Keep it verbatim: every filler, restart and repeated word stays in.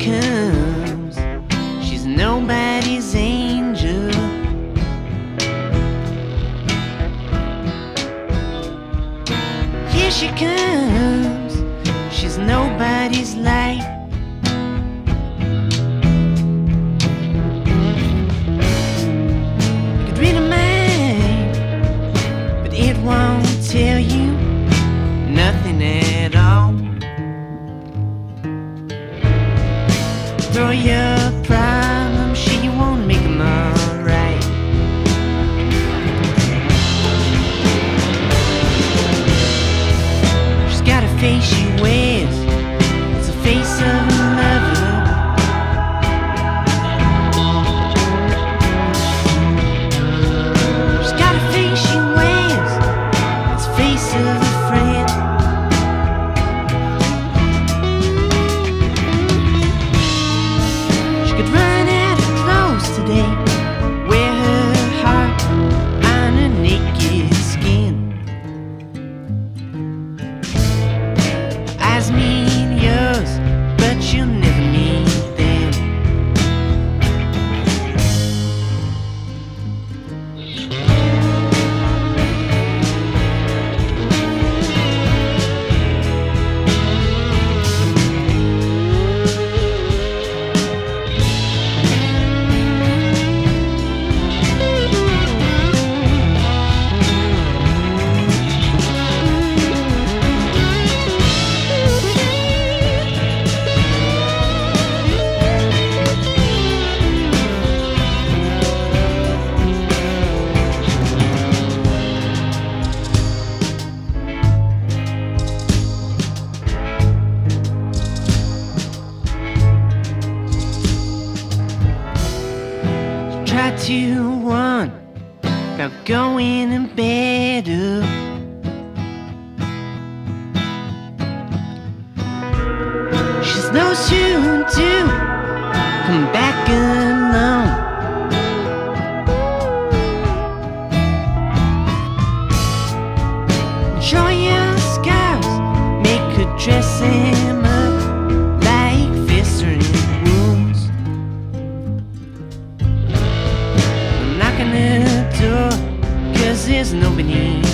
comes, she's nobody's angel. Here she comes, she's nobody's light. You could read her mind, but it won't tell you nothing at all. Throw your problems, she won't make them alright. She's got a face she wears, it's the face of a lover. She's got a face she wears, it's the face of a friend. Could run out of clothes today, wear her heart on her naked skin. Eyes mean yours, but you'll never meet them. Try to warn about going in bed up. She's no soon to come back alone. Show your scars, make her dress him up like festering wounds. Knocking the door, cause there's nobody